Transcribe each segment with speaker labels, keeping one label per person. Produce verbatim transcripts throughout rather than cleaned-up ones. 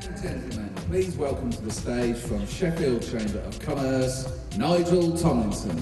Speaker 1: and gentlemen, please welcome to the stage from Sheffield Chamber of Commerce, Nigel Tomlinson.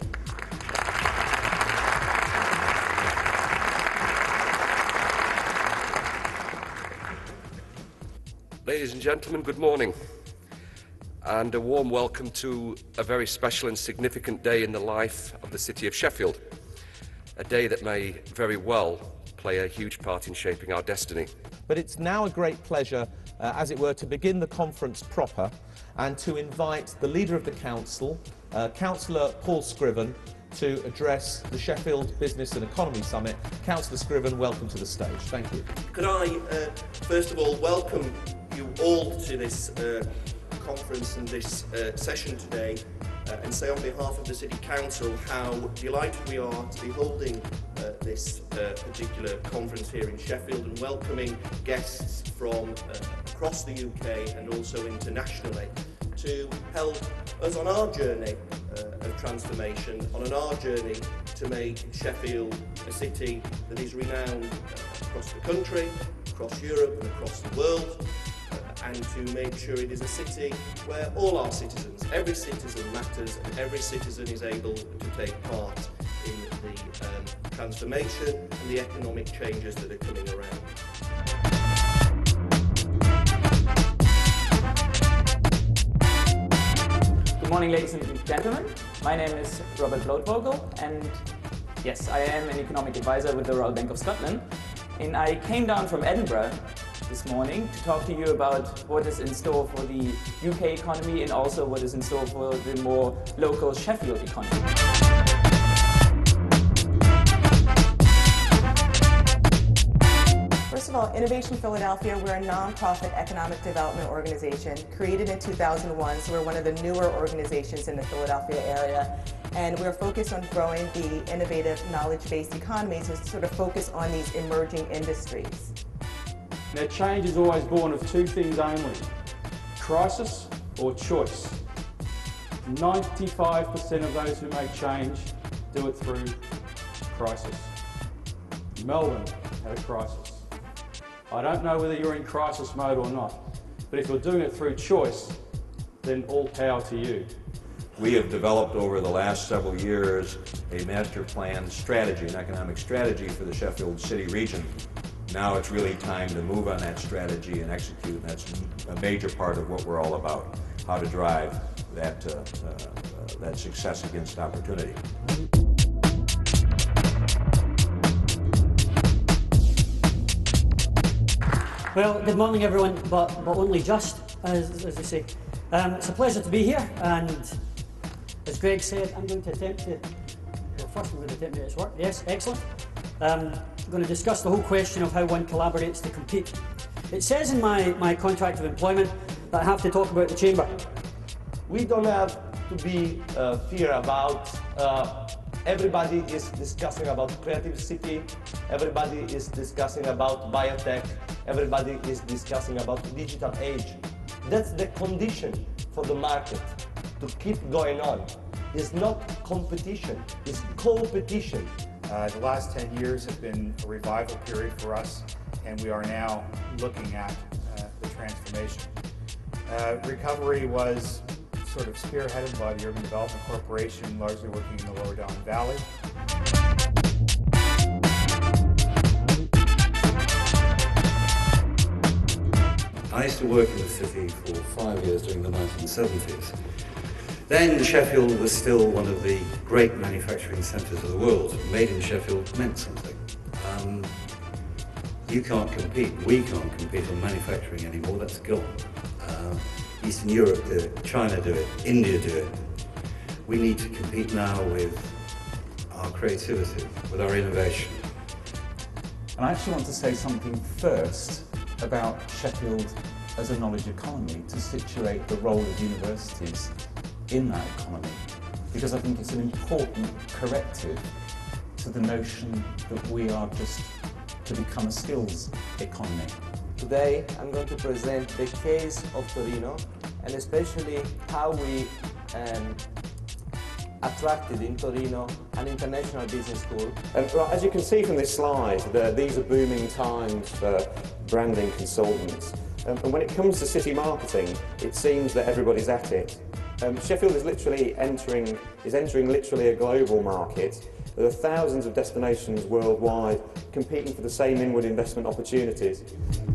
Speaker 2: Ladies and gentlemen, good morning, and a warm welcome to a very special and significant day in the life of the city of Sheffield, a day that may very well play a huge part in shaping our destiny.
Speaker 3: But it's now a great pleasure, uh, as it were, to begin the conference proper and to invite the Leader of the Council, uh, Councillor Paul Scriven, to address the Sheffield Business and Economy Summit. Councillor Scriven, welcome to the stage. Thank you.
Speaker 4: Could I, uh, first of all, welcome you all to this uh, conference and this uh, session today, uh, and say on behalf of the City Council how delighted we are to be holding uh, this uh, particular conference here in Sheffield and welcoming guests from uh, across the U K and also internationally to help us on our journey uh, of transformation, on our journey to make Sheffield a city that is renowned uh, across the country, across Europe and across the world, uh, and to make sure it is a city where all our citizens, every citizen matters and every citizen is able to take part in the um, transformation and the economic changes that are coming around.
Speaker 5: Good morning, ladies and gentlemen. My name is Robert Bloedvogel, and yes, I am an economic advisor with the Royal Bank of Scotland. And I came down from Edinburgh this morning to talk to you about what is in store for the U K economy and also what is in store for the more local Sheffield economy.
Speaker 6: First of all, Innovation Philadelphia, we're a non-profit economic development organization created in two thousand one, so we're one of the newer organizations in the Philadelphia area. And we're focused on growing the innovative knowledge-based economies to sort of focus on these emerging industries.
Speaker 7: Now, change is always born of two things only, crisis or choice. ninety-five percent of those who make change do it through crisis. Melbourne had a crisis. I don't know whether you're in crisis mode or not, but if you're doing it through choice, then all power to you.
Speaker 8: We have developed over the last several years a master plan strategy, an economic strategy for the Sheffield City region. Now it's really time to move on that strategy and execute, and that's a major part of what we're all about, how to drive that, uh, uh, that success against opportunity.
Speaker 9: Well, good morning everyone, but, but only just, as, as they say. Um, it's a pleasure to be here, and as Greg said, I'm going to attempt to, well first I'm going to attempt to make this work, yes, excellent. Um, I'm going to discuss the whole question of how one collaborates to compete. It says in my, my contract of employment that I have to talk about the Chamber.
Speaker 3: We don't have to be uh, fear about uh, everybody is discussing about creative city, everybody is discussing about biotech, everybody is discussing about digital age. That's the condition for the market to keep going on. It's not competition, it's co-petition.
Speaker 10: Uh, the last ten years have been a revival period for us, and we are now looking at uh, the transformation. Uh, recovery was sort of spearheaded by the Urban Development Corporation, largely working in the Lower Don Valley.
Speaker 11: I used to work in the city for five years during the nineteen seventies. Then Sheffield was still one of the great manufacturing centres of the world. Made in Sheffield meant something. Um, you can't compete, we can't compete on manufacturing anymore, that's gone. Uh, Eastern Europe do it, China do it, India do it. We need to compete now with our creativity, with our innovation.
Speaker 12: And I actually want to say something first about Sheffield as a knowledge economy to situate the role of universities in that economy, because I think it's an important corrective to the notion that we are just to become a skills economy.
Speaker 13: Today I'm going to present the case of Torino and especially how we um, attracted in Torino an international business school.
Speaker 14: Um, well, as you can see from this slide, the, these are booming times for branding consultants. Um, and when it comes to city marketing, it seems that everybody's at it. Um, Sheffield is literally entering, is entering literally a global market. There are thousands of destinations worldwide competing for the same inward investment opportunities.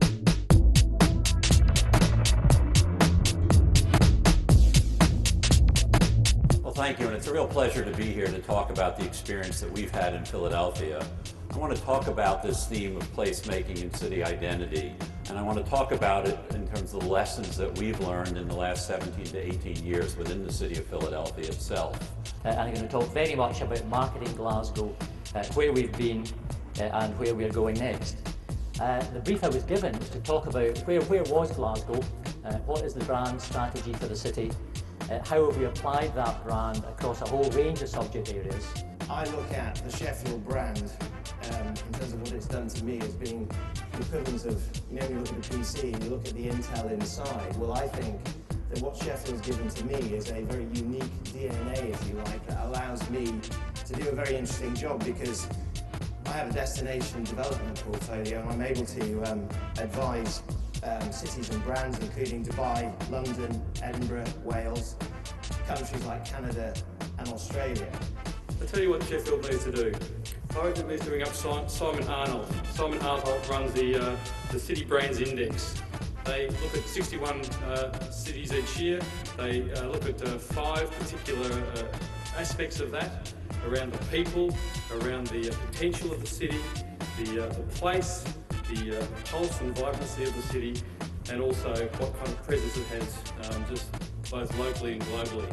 Speaker 8: Well, thank you, and it's a real pleasure to be here to talk about the experience that we've had in Philadelphia. I want to talk about this theme of placemaking and city identity, and I want to talk about it in terms of the lessons that we've learned in the last seventeen to eighteen years within the city of Philadelphia itself.
Speaker 15: Uh, and I'm going to talk very much about marketing Glasgow, uh, where we've been uh, and where we're going next. Uh, the brief I was given was to talk about where, where was Glasgow, uh, what is the brand strategy for the city, uh, how have we applied that brand across a whole range of subject areas.
Speaker 16: I look at the Sheffield brand um, in terms of what it's done to me as being the equivalent of, you know, you look at the P C and you look at the Intel inside. Well, I think that what Sheffield's given to me is a very unique D N A, if you like, that allows me to do a very interesting job because I have a destination development portfolio and I'm able to um, advise um, cities and brands including Dubai, London, Edinburgh, Wales, countries like Canada and Australia.
Speaker 17: I'll tell you what Sheffield needs to do. I reckon it needs to bring up Simon Arnold. Simon Arnold runs the, uh, the City Brands Index. They look at sixty-one uh, cities each year. They uh, look at uh, five particular uh, aspects of that, around the people, around the uh, potential of the city, the, uh, the place, the uh, pulse and vibrancy of the city, and also what kind of presence it has, um, just both locally and globally.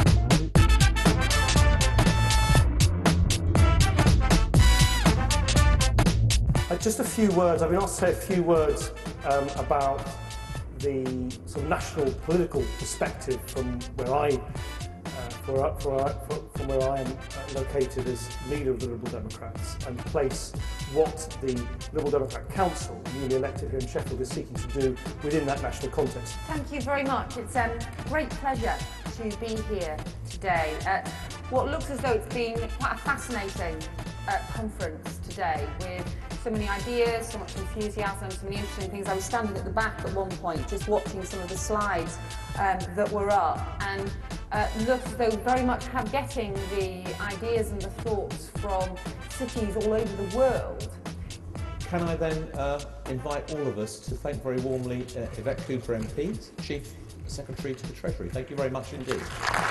Speaker 18: Uh, just a few words. I've been asked to say a few words um, about the sort of national political perspective from where I, uh, for, for, for, from where I am uh, located as leader of the Liberal Democrats, and place what the Liberal Democrat Council, newly elected here in Sheffield, is seeking to do within that national context.
Speaker 19: Thank you very much. It's a um, great pleasure to be here today at what looks as though it's been quite a fascinating uh, conference today with so many ideas, so much enthusiasm, so many interesting things. I was standing at the back at one point just watching some of the slides um, that were up and uh, looked as though very much have getting the ideas and the thoughts from cities all over the world.
Speaker 20: Can I then uh, invite all of us to thank very warmly uh, Yvette Cooper M P, Chief Secretary to the Treasury. Thank you very much indeed.